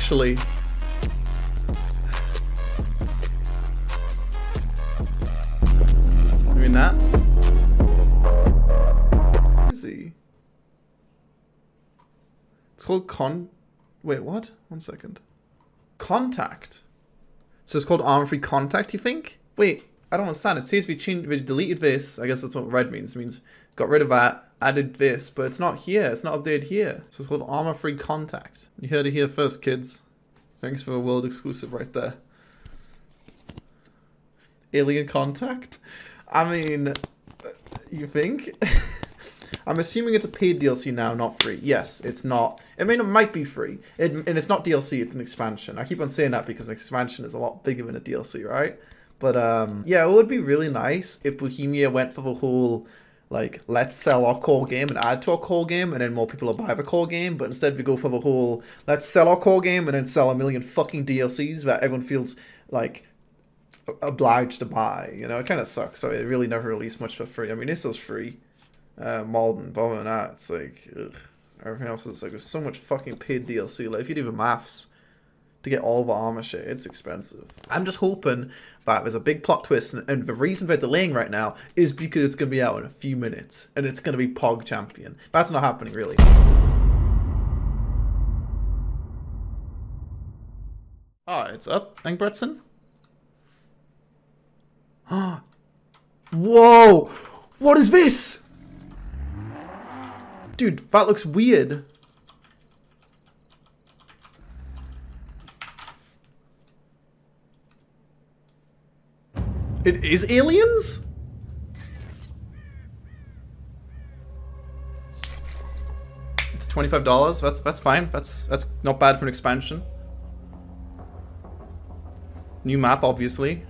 actually. I mean that. Is he? It's called Wait, what? 1 second. Contact. So it's called Armor Free Contact, you think? Wait, I don't understand. It says we deleted this. I guess that's what red means. It means got rid of that, added this, but it's not here. It's not updated here. So it's called Armor Free Contact. You heard it here first, kids. Thanks for a world exclusive right there. Alien Contact? I mean, you think? I'm assuming it's a paid DLC now, not free. Yes, it's not. I mean, it might be free. And it's not DLC, it's an expansion. I keep on saying that because an expansion is a lot bigger than a DLC, right? But, yeah, it would be really nice if Bohemia went for the whole, like, let's sell our core game and add to our core game, and then more people will buy the core game. But instead we go for the whole, let's sell our core game and then sell a million fucking DLCs that everyone feels, like, obliged to buy. You know, it kind of sucks. So it really never released much for free. I mean, this was free. Malden, but other than that, it's like, ugh. Everything else is like, there's so much fucking paid DLC. Like, if you do the maths to get all the armor shit, it's expensive. I'm just hoping that there's a big plot twist, and the reason they're delaying right now is because it's going to be out in a few minutes, and it's going to be Pog Champion. That's not happening, really. Ah, it's up, Engbretson. Whoa! What is this? Dude, that looks weird. It is aliens? It's $25. That's fine. That's not bad for an expansion. New map, obviously.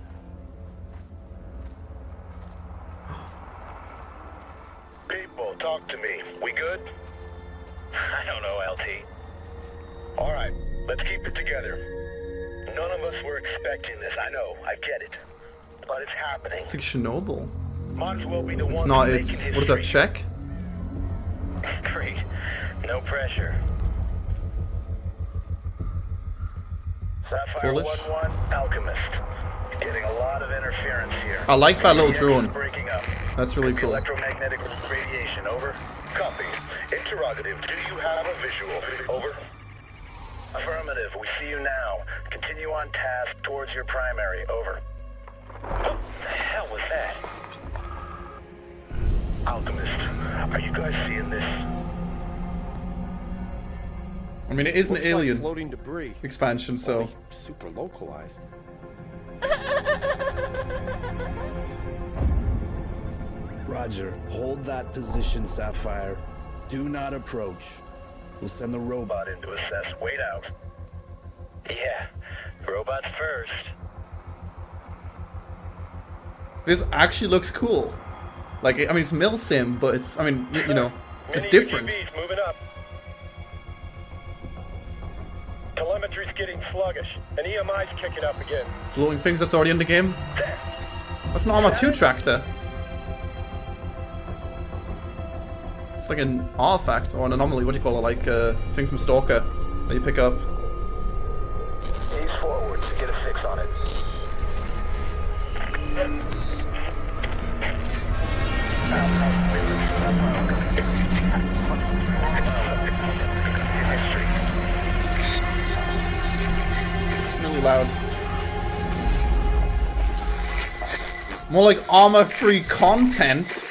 People, talk to me. We good? I don't know, LT. Alright, let's keep it together. None of us were expecting this. I know, I get it. But it's happening. It's like Chernobyl. Might as well be the one. It's not, it's, what is that, Czech? Great. No pressure. Sapphire Polish? 1-1, Alchemist. Getting a lot of interference here. I like that little drone. Breaking up. That's really cool. Electromagnetic radiation, over. Copy. Interrogative, do you have a visual? Over. Affirmative, we see you now. Continue on task towards your primary, over. What the hell was that? Alchemist, are you guys seeing this? I mean, it is an Looks alien like floating debris. expansion, so... Only super localized. Roger, hold that position, Sapphire. Do not approach. We'll send the robot in. To assess, wait out. Yeah, robots first. This actually looks cool. Like, I mean, it's Milsim, but it's, I mean, you know, it's different. UGVs moving up. Telemetry's getting sluggish, and EMI's kicking up again. Glowing things that's already in the game. That's an Arma 2 tractor. It's like an artifact, or an anomaly, what do you call it, like a thing from Stalker that you pick up. Ease forward to get a fix on it. It's really loud. More like armor-free content.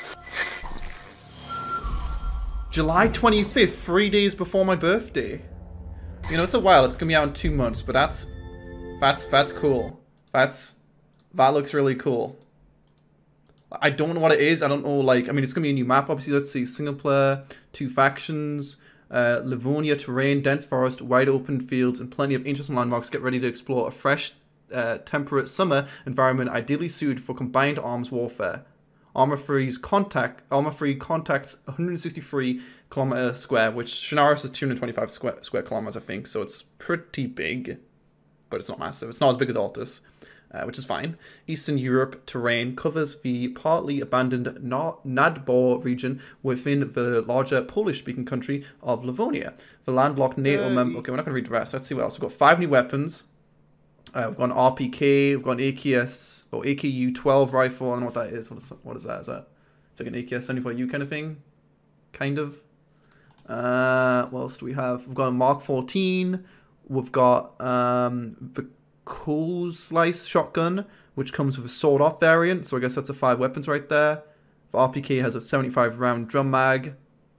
July 25th, 3 days before my birthday. You know, it's a while. It's gonna be out in 2 months, but that's cool. That looks really cool. I don't know what it is. I don't know, like, I mean, it's gonna be a new map, obviously. Let's see, single player, 2 factions, Livonia terrain, dense forest, wide open fields, and plenty of interesting landmarks. Get ready to explore a fresh, temperate summer environment ideally suited for combined arms warfare. Armor-free contacts 163 kilometer square, which Chernarus is 225 square kilometers, I think, so it's pretty big, but it's not massive. It's not as big as Altus. which is fine. Eastern Europe terrain covers the partly abandoned Nadbor region within the larger Polish-speaking country of Livonia. The landlocked NATO member... Okay, we're not going to read the rest. Let's see what else. We've got 5 new weapons. We've got an RPK. We've got an AKS or AKU-12 rifle. I don't know what that is. What is that? Is that... It's like an AKS-74U kind of thing? Kind of. What else do we have? We've got a Mark 14. We've got the Cool Slice shotgun, which comes with a sawed-off variant. So I guess that's a 5 weapons right there. The RPK has a 75-round drum mag.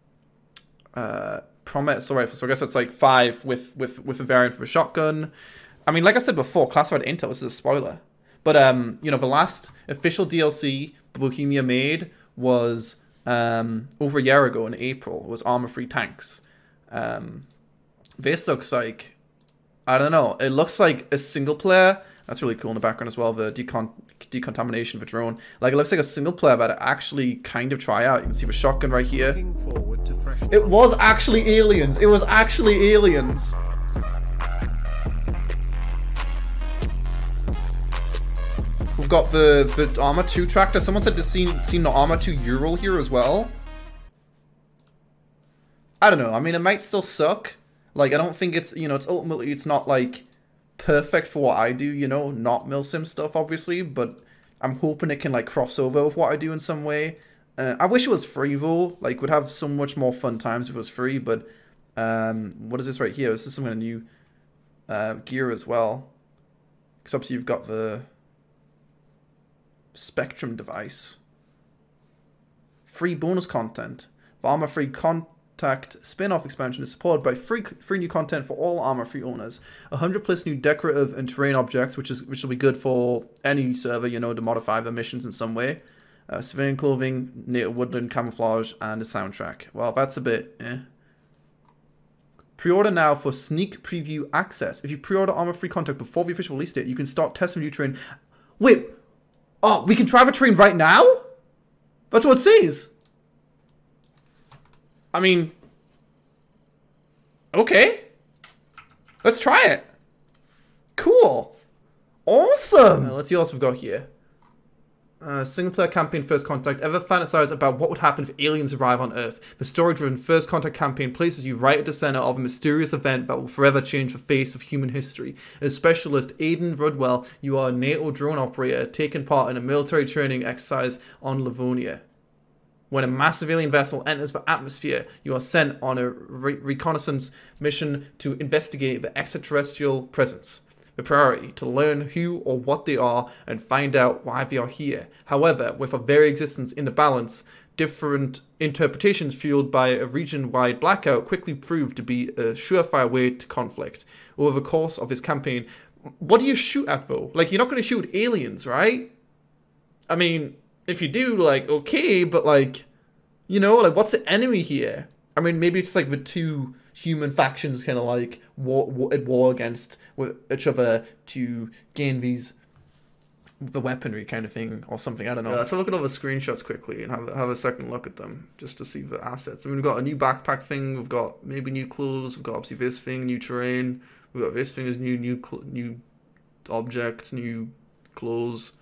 Prometto rifle. So I guess that's like 5 with a variant for a shotgun. I mean, like I said before, classified intel. This is a spoiler. But you know, the last official DLC Bohemia made was over a year ago in April. It was armor-free tanks. This looks like, I don't know, it looks like a single player. That's really cool in the background as well, the decontamination of a drone. Like, it looks like a single player that I actually kind of try out. You can see the shotgun right here. It was actually aliens. It was actually aliens. We've got the Arma 2 tractor. Someone said they've seen the Arma 2 Ural here as well. I don't know. I mean, it might still suck. Like, I don't think it's, you know, it's ultimately, it's not, like, perfect for what I do, you know, not milsim stuff, obviously, but I'm hoping it can, like, cross over with what I do in some way. I wish it was free, though. Like, we'd have so much more fun times if it was free, but, what is this right here? This is some kind of new, gear as well. Because obviously you've got the Spectrum device. Free bonus content. The Arma-free Contact spin-off expansion is supported by free new content for all Arma-free owners. 100 plus new decorative and terrain objects, which will be good for any server, you know, to modify the missions in some way. Civilian clothing, native woodland camouflage, and a soundtrack. Well, that's a bit Pre-order now for sneak preview access. If you pre-order Arma-free Contact before the official release date, you can start testing new terrain. Wait! Oh, we can try the terrain right now? That's what it says. I mean, okay. Let's try it. Cool. Awesome. Let's see what else we've got here. Single player campaign First Contact. Ever fantasize about what would happen if aliens arrive on Earth? The story-driven First Contact campaign places you right at the center of a mysterious event that will forever change the face of human history. As Specialist Aidan Rudwell, you are a NATO drone operator taking part in a military training exercise on Livonia. When a massive alien vessel enters the atmosphere, you are sent on a reconnaissance mission to investigate the extraterrestrial presence. The priority, to learn who or what they are and find out why they are here. However, with our very existence in the balance, different interpretations fueled by a region-wide blackout quickly proved to be a surefire way to conflict. Over the course of his campaign, what do you shoot at though? Like, you're not going to shoot aliens, right? I mean, if you do, like, okay, but like, you know, like, what's the enemy here? I mean, maybe it's like the two human factions kind of like at war against each other to gain the weaponry kind of thing or something. I don't know. Let's look at all the screenshots quickly and have a second look at them just to see the assets. I mean, we've got a new backpack thing. We've got maybe new clothes. We've got obviously this thing, new terrain. We've got this thing as new objects, new clothes.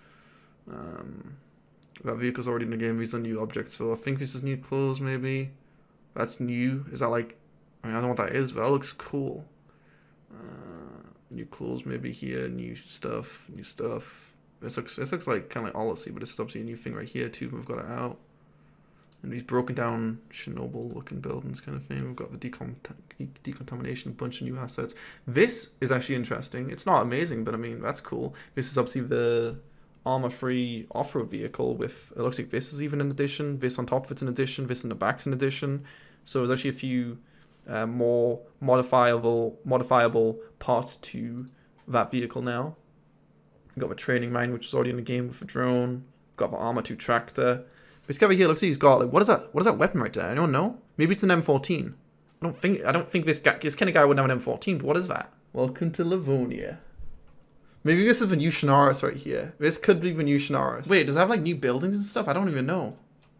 That vehicle's already in the game. These are new objects, so I think this is new clothes maybe. That's new. Is that like, I mean, I don't know what that is, but that looks cool. New clothes maybe here, new stuff. This looks like kind of like Odyssey, but it's obviously a new thing right here too. We've got it out. And these broken down Chernobyl looking buildings kind of thing. We've got the decontamination, a bunch of new assets. This is actually interesting. It's not amazing, but I mean, that's cool. This is obviously the armor-free off-road vehicle with, it looks like this is even an addition. This on top of it's an addition. This in the back's an addition. So there's actually a few more modifiable parts to that vehicle now. We've got the training mine, which is already in the game with the drone. We've got the Arma 2 tractor. This guy over here looks like he's got, like, what is that weapon right there? I don't know. Maybe it's an M14. I don't think this kind of guy would have an M14, but what is that? Welcome to Livonia. Maybe this is the new Chernarus right here. This could be the new Chernarus. Wait, does it have like new buildings and stuff? I don't even know.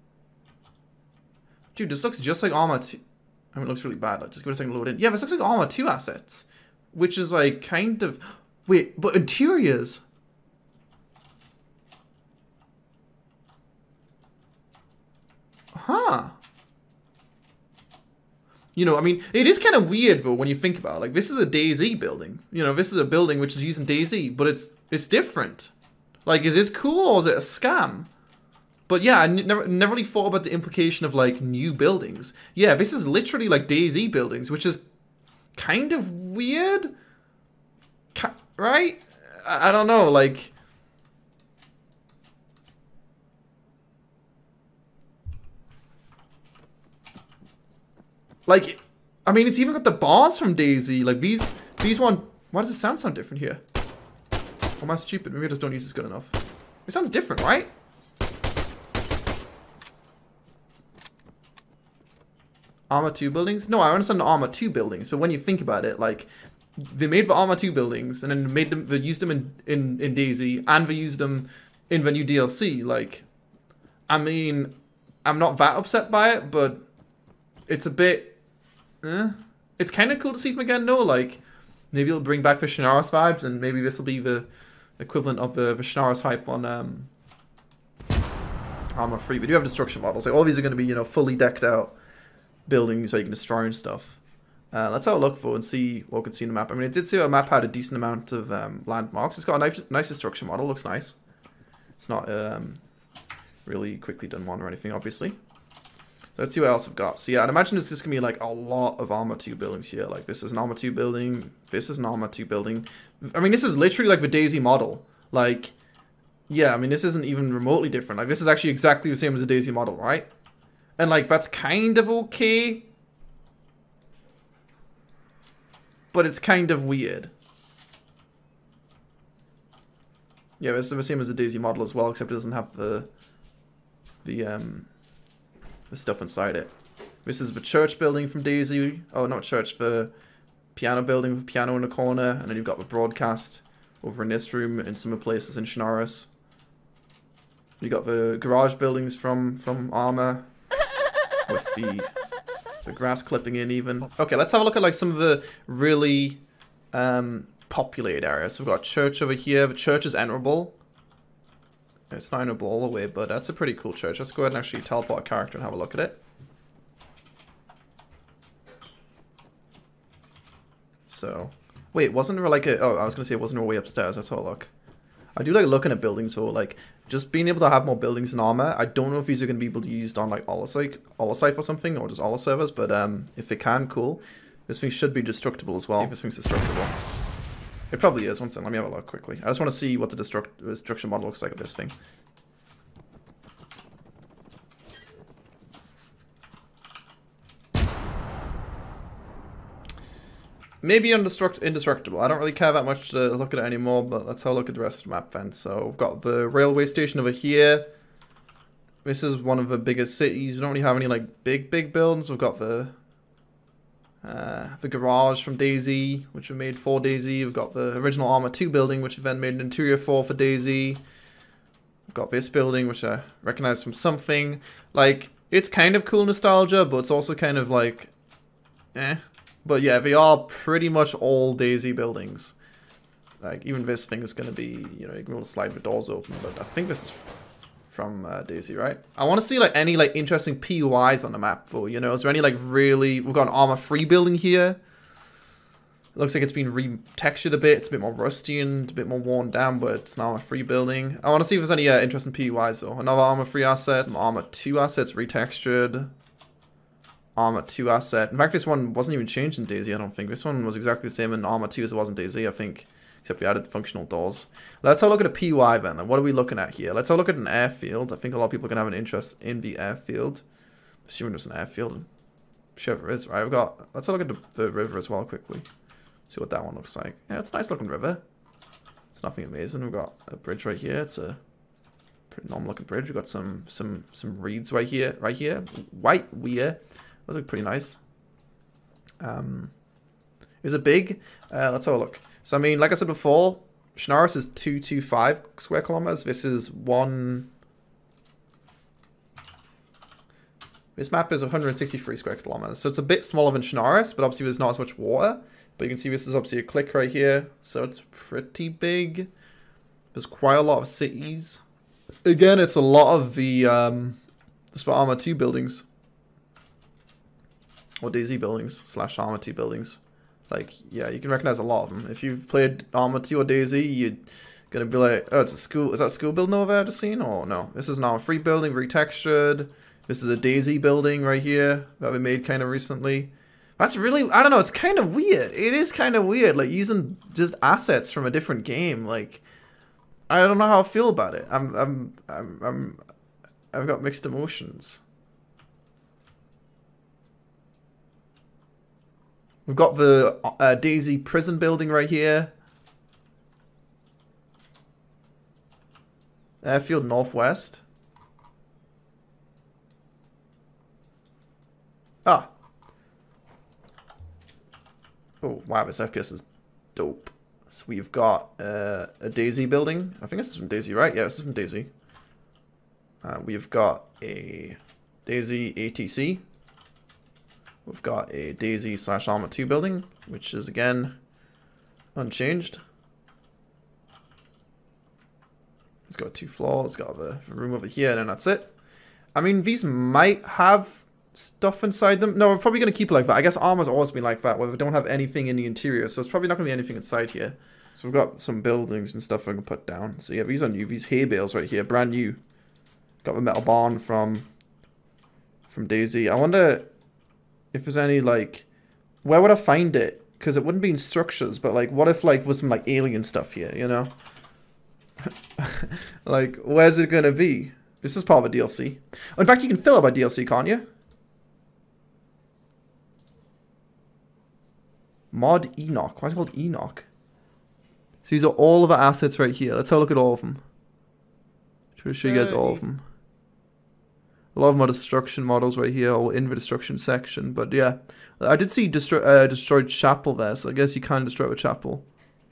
Dude, this looks just like Arma 2. I mean, it looks really bad. Like, just give it a second to load in. Yeah, this looks like Arma 2 assets. Which is like kind of... Wait, but interiors... Huh. You know, I mean, it is kind of weird, though, when you think about it. Like, this is a DayZ building. You know, this is a building which is using DayZ, but it's different. Like, is this cool, or is it a scam? But yeah, I never really thought about the implication of, like, new buildings. Yeah, this is literally, like, DayZ buildings, which is kind of weird. Right? I don't know, like... Like, I mean, it's even got the bars from DayZ. Like, these one... Why does it sound different here? Or am I stupid? Maybe I just don't use this good enough. It sounds different, right? Arma 2 buildings? No, I understand the Arma 2 buildings, but when you think about it, like, they made the Arma 2 buildings, and then they used them in DayZ, and they used them in the new DLC. Like, I mean, I'm not that upset by it, but it's a bit... It's kind of cool to see them again, though. Like, maybe it'll bring back the Chernarus vibes, and maybe this will be the equivalent of the Chernarus hype on Arma 3. We do have destruction models. Like, all these are going to be, you know, fully decked out buildings that you can destroy and stuff. Let's have a look for and see what we can see in the map. I mean, it did say our map had a decent amount of landmarks. It's got a nice destruction model. Looks nice. It's not really quickly done one or anything, obviously. Let's see what else I've got. So yeah, I'd imagine this is going to be like a lot of Arma 2 buildings here. Like, this is an Arma 2 building. This is an Arma 2 building. I mean, this is literally like the DayZ model. Like, yeah, I mean, this isn't even remotely different. Like, this is actually exactly the same as the DayZ model, right? And like, that's kind of okay. But it's kind of weird. Yeah, it's the same as the DayZ model as well, except it doesn't have the stuff inside it. This is the church building from DayZ. Oh, not church, the piano building with a piano in the corner. And then you've got the broadcast over in this room and some places in Chernarus. You got the garage buildings from Arma with the grass clipping in even. Okay, let's have a look at like some of the really populated areas. So we've got a church over here. The church is enterable. It's not enterable all the way, but that's a pretty cool church. Let's go ahead and actually teleport a character and have a look at it. So, wait, wasn't there like a... Oh, I was going to say it wasn't there way upstairs. Let's have a look. I do like looking at buildings, so like, just being able to have more buildings in Arma. I don't know if these are going to be able to be used on like Holocypher or something, or just Holo servers, but if they can, cool. This thing should be destructible as well. See if this thing's destructible. It probably is. One second, let me have a look quickly. I just want to see what the destruction model looks like of this thing. Maybe indestructible. I don't really care that much to look at it anymore, but let's have a look at the rest of the map then. So we've got the railway station over here. This is one of the biggest cities. We don't really have any like big buildings. We've got the garage from DayZ, which we made for DayZ. We've got the original Arma 2 building, which we then made an interior for DayZ. We've got this building, which I recognize from something. Like, it's kind of cool nostalgia, but it's also kind of like, eh. But yeah, they are pretty much all DayZ buildings. Like, even this thing is going to be, you know, you can slide the doors open, but I think this is from DayZ, right? I want to see like any like interesting POIs on the map though, you know. Is there any like really... We've got an Arma 3 building here. It looks like it's been retextured a bit. It's a bit more rusty and a bit more worn down, but it's an Arma 3 building. I want to see if there's any interesting POIs though. Another Arma 3 asset, some Arma 2 assets retextured. Arma 2 asset. In fact, this one wasn't even changed in DayZ, I don't think. This one was exactly the same in Arma 2 as it was in DayZ, I think. Except we added functional doors. Let's have a look at a POI then. Like, what are we looking at here? Let's have a look at an airfield. I think a lot of people are going to have an interest in the airfield. Assuming there's an airfield. I'm sure there is, right? Let's have a look at the river as well quickly. See what that one looks like. Yeah, it's a nice looking river. It's nothing amazing. We've got a bridge right here. It's a pretty normal looking bridge. We've got some reeds right here. White weir. Those look pretty nice. Is it big? Let's have a look. So, I mean, like I said before, Chernarus is 225 square kilometers. This is This map is 163 square kilometers. So, it's a bit smaller than Chernarus, but obviously there's not as much water. But you can see this is obviously a click right here. So, it's pretty big. There's quite a lot of cities. Again, it's a lot of the This is for Arma 2 buildings. Or DayZ buildings / Arma 2 buildings. Like, yeah, you can recognize a lot of them. If you've played Arma 2 or DayZ, you're gonna be like, oh, it's a school. Is that a school building over there just seen? Or no? This is an Arma 3 building, retextured. This is a DayZ building right here that we made kind of recently. That's really, I don't know, it's kind of weird. It is kind of weird, like using just assets from a different game. Like, I don't know how I feel about it. I've got mixed emotions. We've got the DayZ prison building right here. Airfield Northwest. Ah. Oh, wow, this FPS is dope. So we've got a DayZ building. I think this is from DayZ, right? Yeah, this is from DayZ. We've got a DayZ ATC. We've got a DayZ / Arma 2 building, which is, again, unchanged. It's got 2 floors, it's got a room over here, and then that's it. I mean, these might have stuff inside them. No, we're probably going to keep it like that. I guess Arma's always been like that, where we don't have anything in the interior, so it's probably not going to be anything inside here. So we've got some buildings and stuff I can put down. So yeah, these are new. These hay bales right here, brand new. Got the metal barn from DayZ. I wonder if there's any, like, where would I find it? Because it wouldn't be in structures, but, like, what if, like, with some, like, alien stuff here, you know? Like, where's it gonna be? This is part of a DLC. Oh, in fact, you can fill up a DLC, can't you? Mod Enoch. Why is it called Enoch? So these are all of our assets right here. Let's have a look at all of them. Try to show you guys all of them. A lot of them are destruction models right here, or in the destruction section. But yeah, I did see destroyed chapel there, so I guess you can destroy a chapel.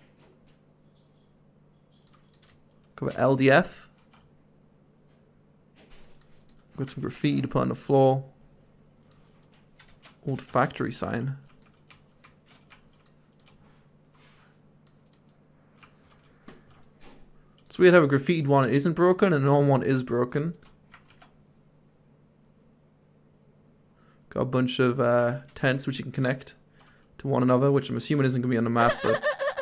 Got LDF. Got some graffiti to put on the floor. Old factory sign. So we'd have a graffitied one that isn't broken, and a normal one is broken. Got a bunch of tents which you can connect to one another, which I'm assuming isn't going to be on the map, but...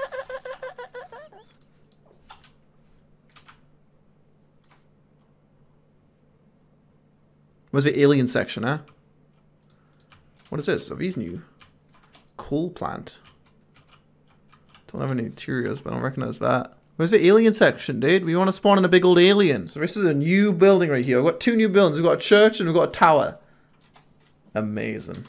Where's the alien section, huh? What is this? Are these new? Coal plant. Don't have any interiors, but I don't recognize that. Where's the alien section, dude? We want to spawn in a big old alien. So this is a new building right here. We've got 2 new buildings. We've got a church and we've got a tower. Amazing.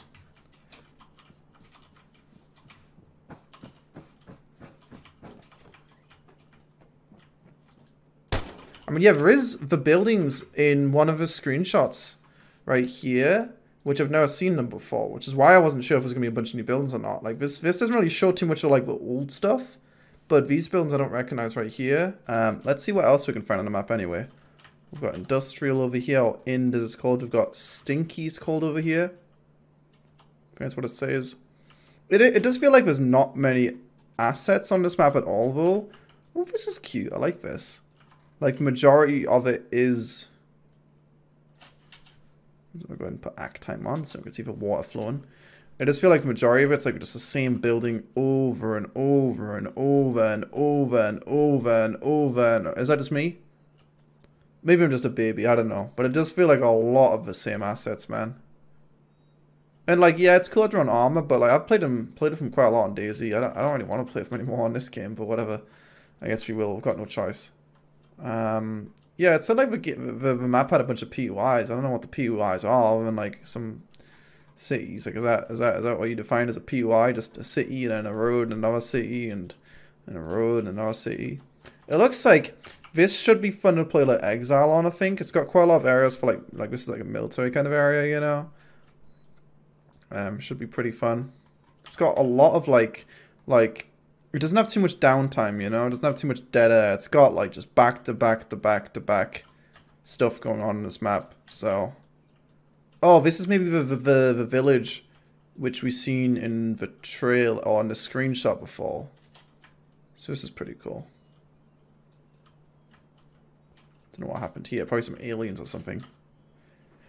I mean, yeah, there is the buildings in one of the screenshots right here, which I've never seen them before, which is why I wasn't sure if there's going to be a bunch of new buildings or not. Like, this doesn't really show too much of, like, the old stuff, but these buildings I don't recognize right here. Let's see what else we can find on the map anyway. We've got industrial over here, or Ind as it's called. We've got Stinky, it's called over here. That's what it says. It does feel like there's not many assets on this map at all, though. Oh, this is cute. I like this. Like, majority of it is... I'm going to go ahead and put act time on so we can see the water flowing. I just feel like the majority of it's like just the same building over and over and over and over and over and over. And is that just me? Maybe I'm just a baby. I don't know. But it does feel like a lot of the same assets, man. And like, yeah, it's cool to run Arma, but like I've played them quite a lot on DayZ. I don't really want to play them anymore on this game, but whatever. I guess we will. We've got no choice. Yeah, it said like the map had a bunch of POIs. I don't know what the POIs are, other than like some cities. Like, is that what you define as a POI? Just a city and then a road and another city and a road and another city. It looks like this should be fun to play like Exile on. I think it's got quite a lot of areas for like this is like a military kind of area, you know. Should be pretty fun. It's got a lot of like it doesn't have too much downtime, you know. It doesn't have too much dead air. It's got like just back to back to back to back stuff going on in this map. So, oh, this is maybe the village which we seen in the trail or in the screenshot before. So this is pretty cool. Don't know what happened here. Probably some aliens or something.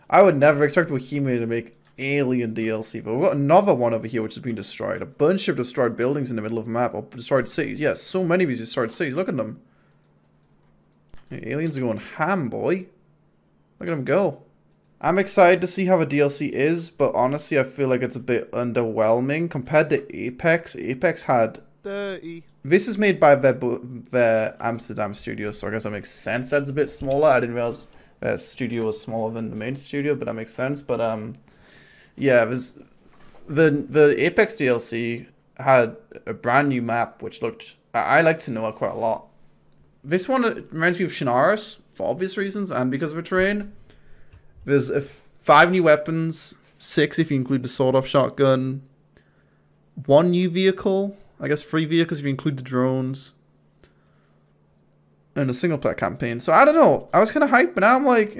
I would never expect Bohemia to make Alien DLC, but we've got another one over here which has been destroyed. A bunch of destroyed buildings in the middle of the map, or destroyed cities. Yes, so many of these destroyed cities. Look at them. The aliens are going ham, boy. Look at them go. I'm excited to see how the DLC is, but honestly, I feel like it's a bit underwhelming compared to Apex. Apex had... Dirty. This is made by their Amsterdam studio, so I guess that makes sense that it's a bit smaller. I didn't realize their studio was smaller than the main studio, but that makes sense. But yeah, the Apex DLC had a brand new map, which looked... I like to know it quite a lot. This one reminds me of Chernarus, for obvious reasons, and because of the terrain. There's 5 new weapons, 6 if you include the sawed-off shotgun, 1 new vehicle, I guess 3 vehicles if you include the drones, and a single-player campaign. So I don't know, I was kind of hyped, but now I'm like,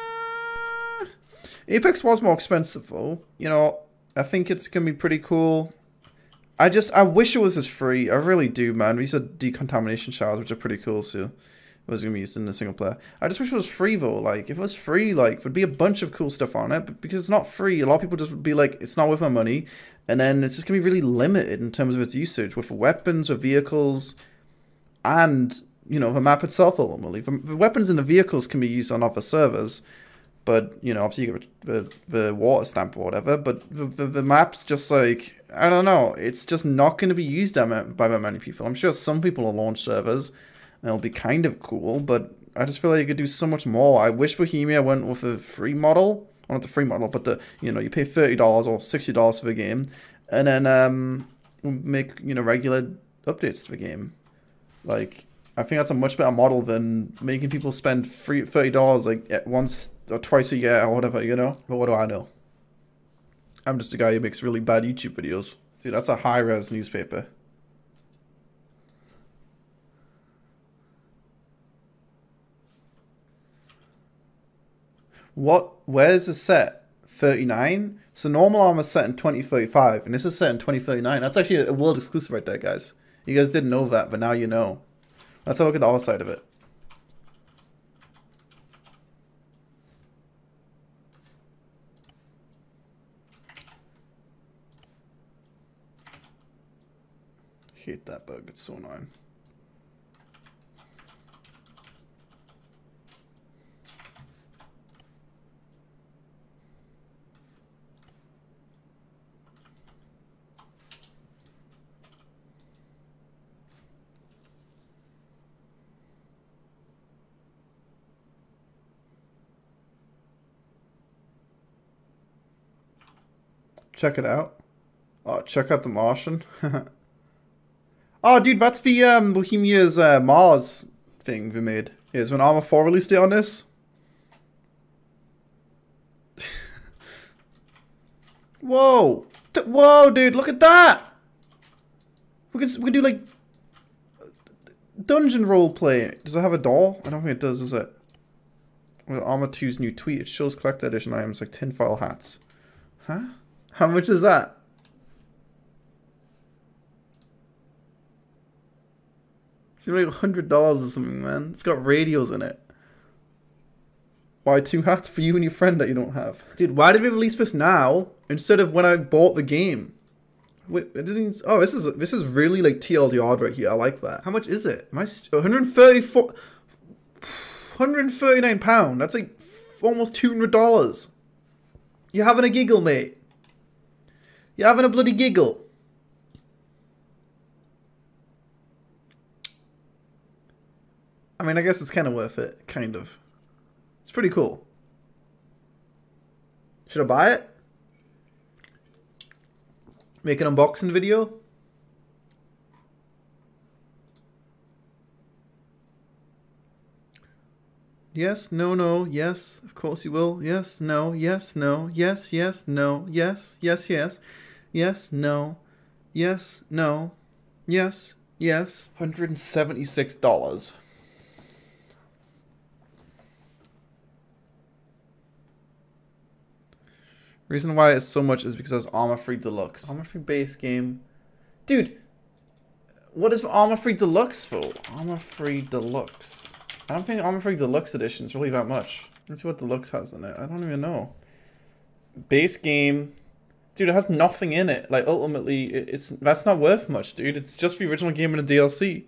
Apex was more expensive though. You know, I think it's going to be pretty cool. I wish it was as free. I really do, man. These are decontamination showers, which are pretty cool, so it was going to be used in the single player. I just wish it was free, though. Like, if it was free, like, there'd be a bunch of cool stuff on it, but because it's not free, a lot of people just would be like, it's not worth my money, and then it's just going to be really limited in terms of its usage, with weapons, or vehicles, and, you know, the map itself, ultimately. The weapons and the vehicles can be used on other servers, but, you know, obviously you get the water stamp or whatever, but the map's just like, I don't know, it's just not going to be used by that many people. I'm sure some people will launch servers, and it'll be kind of cool, but I just feel like you could do so much more. I wish Bohemia went with a free model, well, not the free model, but the, you know, you pay $30 or $60 for the game, and then make, you know, regular updates to the game. Like, I think that's a much better model than making people spend $30 like once or twice a year or whatever, you know? But what do I know? I'm just a guy who makes really bad YouTube videos. Dude, that's a high-res newspaper. Where's the set? 39? So normal armor's set in 2035, and this is set in 2039. That's actually a world exclusive right there, guys. You guys didn't know that, but now you know. Let's have a look at the other side of it. Hate that bug, it's so annoying. Check it out. Oh, check out the Martian. Oh, dude, that's the Bohemia's Mars thing we made. Is when Arma 4 released it on this. Whoa! Whoa, dude, look at that! We can do like dungeon roleplay. Does it have a door? I don't think it does, does it? With Arma 2's new tweet, it shows collector edition items like tinfoil hats. Huh? How much is that? It's like $100 or something, man. It's got radios in it. Buy 2 hats for you and your friend that you don't have. Dude, why did we release this now instead of when I bought the game? Wait, it didn't. Oh, this is really like TLDR right here. I like that. How much is it? Am I 134? 139 pound. That's like almost $200. You're having a giggle, mate. You're having a bloody giggle. I mean, I guess it's kind of worth it. Kind of. It's pretty cool. Should I buy it? Make an unboxing video? Yes, no, no, yes, of course you will. Yes, no, yes, no, yes, yes, no, yes, yes, yes, yes, no, yes, no, yes, yes. $176. Reason why it's so much is because it's Arma Free Deluxe. Arma Free base game. Dude, what is Arma Free Deluxe for? Arma Free Deluxe. I don't think Arma Free Deluxe Edition is really that much. Let's see what Deluxe has in it. I don't even know. Base game. Dude, it has nothing in it. Like, ultimately, that's not worth much, dude. It's just the original game and a DLC.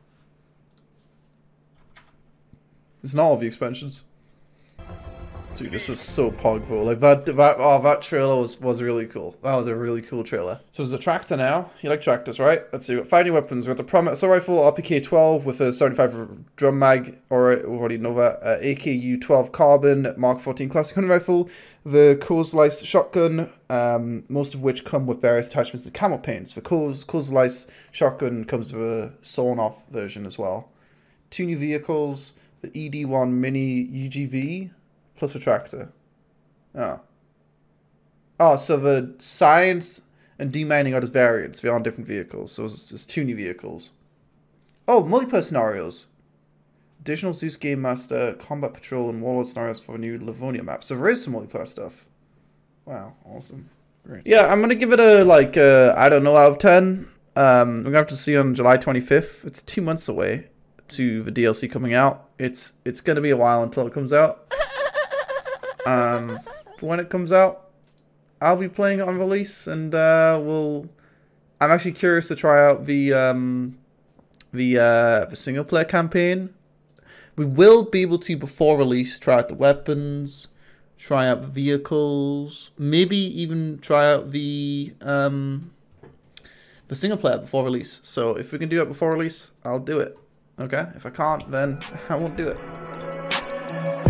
It's not all the expansions. Dude, this is so pogful. Like, that trailer was really cool. That was a really cool trailer. So there's a tractor now. You like tractors, right? Let's see. We've got 5 new weapons. We've got the Promet Assault Rifle, RPK-12 with a 75 drum mag. Alright, we already know that. AKU-12 Carbon, Mark 14 Classic Hunting Rifle. The Coors-Lice Shotgun, most of which come with various attachments to camo paints. The Coors-Lice Shotgun comes with a sawn-off version as well. 2 new vehicles. The ED1 Mini UGV. Plus a tractor. Oh, so the science and demining are just variants. They aren't different vehicles. So it's 2 new vehicles. Oh, multiplayer scenarios. Additional Zeus Game Master, Combat Patrol, and Warlord scenarios for a new Livonia map. So there is some multiplayer stuff. Wow, awesome. Great. Yeah, I'm going to give it a, like, I don't know, out of 10. We're going to have to see on July 25th. It's 2 months away to the DLC coming out. It's going to be a while until it comes out. When it comes out, I'll be playing it on release, and I'm actually curious to try out the single player campaign. We will be able to, before release, try out the weapons, try out the vehicles, maybe even try out the single player before release. So if we can do it before release, I'll do it. Okay? If I can't, then I won't do it.